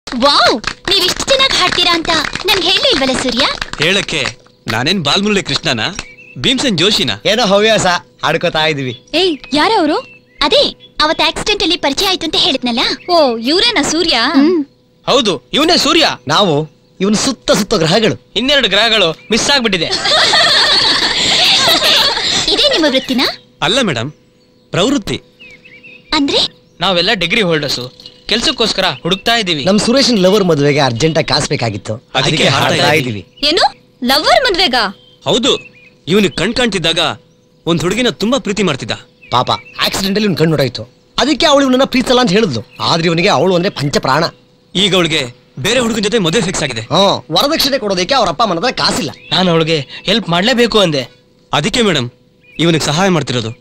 Wow, ನೀವಿಷ್ಟು ಚೆನ್ನಾಗಿ ಹಾಡ್ತೀರಾ ಅಂತ ನನ್ಗೆ ಹೇಳಿಲ್ವಲ್ಲ ಸೂರ್ಯ? ಹೇಳಕ್ಕೆ ನಾನೇನ್ ಬಾಲ್ಮುರಳಿ ಕೃಷ್ಣನ ಭೀಮ್ಸನ್ ಜೋಶಿನ? ಏನೋ ಹವ್ಯಾಸ ಹಾಡ್ಕೋತಾ ಇದೀವಿ. ಏಯ್, ಯಾರವರು? ಅದೇ ಅವತ್ ಆಕ್ಸಿಡೆಂಟ್ ಅಲ್ಲಿ ಪರಿಚಯ ಆಯ್ತು ಅಂತ ಹೇಳಿದ್ನಲ್ಲ. ಓ, ಇವ್ರೇನಾ ಸೂರ್ಯ? ಹೌದು, ಇವನೇ ಸೂರ್ಯ. ನಾವು ಇವನ್ ಸುತ್ತ ಸುತ್ತ ಗ್ರಹಗಳು. ಇನ್ನೆರಡು ಗ್ರಹಗಳು ಮಿಸ್ ಆಗ್ಬಿಟ್ಟಿದೆ. ಇದೇ ನಿಮ್ಮ ವೃತ್ತಿನ? ಅಲ್ಲ ಮೇಡಮ್, ಪ್ರವೃತ್ತಿ. ಅಂದ್ರೆ ನಾವೆಲ್ಲ ಡಿಗ್ರಿ ಹೋಲ್ಡರ್ಸು, ಕೆಲ್ಸಕ್ಕೋಸ್ಕರ ಹುಡುಕ್ತಾ ಇದೀವಿ. ನಮ್ ಸುರೇಶನ್ ಲವರ್ ಮದುವೆಗೆ ಅರ್ಜೆಂಟ್ ಆಗಿ ಕಾಸ್ಬೇಕಾಗಿತ್ತು, ಅದಕ್ಕೆ ಹಾಡ್ತಾ ಇದೀವಿ. ಏನು ಲವರ್ ಮದ್ವೆಗ? ಹೌದು, ಇವನು ಕಾಣ್ತಿದ್ದಾಗ ಒಂದ್ ಹುಡುಗಿನ ತುಂಬಾ ಪ್ರೀತಿ ಮಾಡ್ತಿದ್ದ. ಪಾಪ ಆಕ್ಸಿಡೆಂಟ್ ಅಲ್ಲಿ ಕಣ್ಣು ಹೊರಟೋಯ್ತು. ಅದಕ್ಕೆ ಅವಳು ಇವನನ್ನ ಪ್ರೀತಿಸಲ್ಲ ಅಂತ ಹೇಳಿದ್ಲು. ಆದ್ರೆ ಇವನಿಗೆ ಅವಳು ಅಂದ್ರೆ ಪಂಚ ಪ್ರಾಣ. ಈಗ ಅವಳಿಗೆ ಬೇರೆ ಹುಡುಗನ ಜೊತೆ ಮದುವೆ ಫಿಕ್ಸ್ ಆಗಿದೆ. ವರದಕ್ಷಿಣೆ ಕೊಡೋದಕ್ಕೆ ಅವ್ರ ಅಪ್ಪ ಮನದ ಕಾಸಿಲ್ಲ. ನಾನು ಅವಳಿಗೆ ಹೆಲ್ಪ್ ಮಾಡ್ಲೇಬೇಕು ಅಂದೆ. ಅದಕ್ಕೆ ಮೇಡಮ್ ಇವನಿಗೆ ಸಹಾಯ ಮಾಡ್ತಿರೋದು.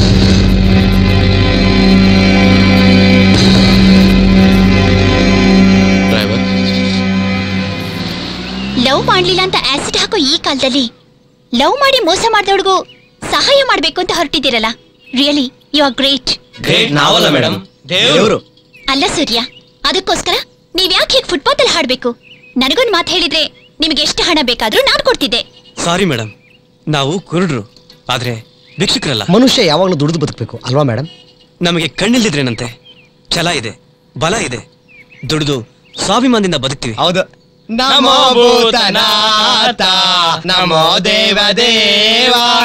ಲವ್ ಮಾಡ್ಲಿಲ್ಲ ಅಂತ ಆಸಿಡ್ ಹಾಕೋ ಈ ಕಾಲದಲ್ಲಿ ಲವ್ ಮಾಡಿ ಮೋಸ ಮಾಡಿದವಳಿಗೂ ಸಹಾಯ ಮಾಡ್ಬೇಕು ಅಂತ ಹೊರಟಿದ್ದೀರಲ್ಲ. Really you are great. ನಾವಲ್ಲ ಮೇಡಮ್, ದೇವರು. ಅಲ್ಲ ಸೂರ್ಯ, ಅದಕ್ಕೋಸ್ಕರ ನೀವ್ ಯಾಕೆ ಹೀಗೆ ಫುಟ್ಪಾತ್ ಅಲ್ಲಿ ಹಾಡ್ಬೇಕು? ನನಗೊಂದು ಮಾತು ಹೇಳಿದ್ರೆ ನಿಮ್ಗೆ ಎಷ್ಟು ಹಣ ಬೇಕಾದ್ರೂ ನಾನು ಕೊಡ್ತಿದ್ದೆ. ಸಾರಿ ಮೇಡಮ್, ನಾವು ಕುರುಡ್ರು, ಆದ್ರೆ ಭಿಕ್ಷುಕರಲ್ಲ. ಮನುಷ್ಯ ಯಾವಾಗಲೂ ದುಡಿದು ಬದುಕಬೇಕು ಅಲ್ವಾ ಮೇಡಮ್? ನಮಗೆ ಕಣ್ಣಿಲ್ದಿದ್ರೇನಂತೆ, ಛಲ ಇದೆ, ಬಲ ಇದೆ, ದುಡಿದು ಸ್ವಾಭಿಮಾನದಿಂದ ಬದುಕ್ತೀವಿ. ಹೌದು. ನಮೋ ಭೂತನಾಥ, ನಮೋ ದೇವ ದೇವ.